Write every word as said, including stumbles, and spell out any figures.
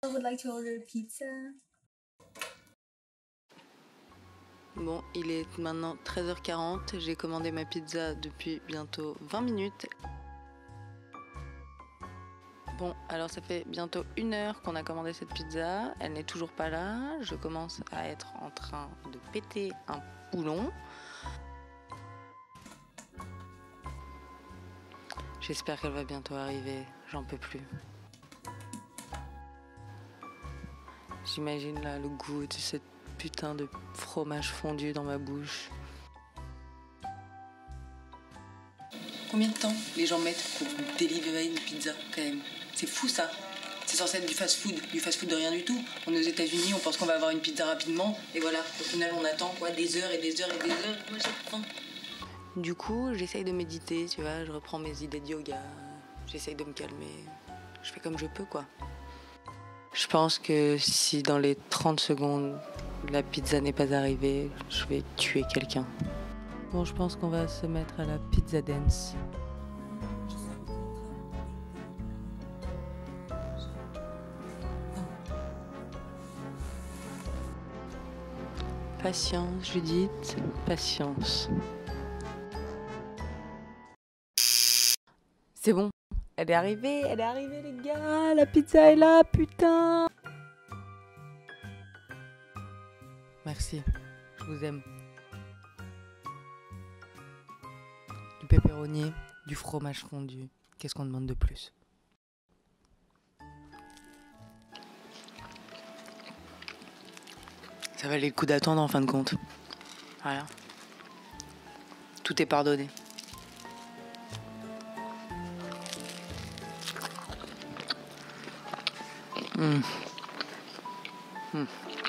I would like to order pizza. Bon, il est maintenant treize heures quarante. J'ai commandé ma pizza depuis bientôt vingt minutes. Bon, alors ça fait bientôt une heure qu'on a commandé cette pizza. Elle n'est toujours pas là. Je commence à être en train de péter un boulon. J'espère qu'elle va bientôt arriver. J'en peux plus. J'imagine là le goût de cette putain de fromage fondu dans ma bouche. Combien de temps les gens mettent pour délivrer une pizza quand même? C'est fou ça. C'est censé être du fast-food, du fast-food de rien du tout. On est aux États-Unis, on pense qu'on va avoir une pizza rapidement, et voilà, au final on attend quoi, des heures et des heures et des heures. Moi j'ai faim. Du coup, j'essaye de méditer, tu vois, je reprends mes idées de yoga, j'essaye de me calmer, je fais comme je peux quoi. Je pense que si dans les trente secondes la pizza n'est pas arrivée, je vais tuer quelqu'un. Bon, je pense qu'on va se mettre à la pizza dance. Patience, Judith, patience. C'est bon, elle est arrivée, elle est arrivée les gars, la pizza est là, putain. Merci, je vous aime. Du pepperoni, du fromage fondu, qu'est-ce qu'on demande de plus? Ça valait le coup d'attendre en fin de compte. Voilà. Tout est pardonné. Mmh. Mmh.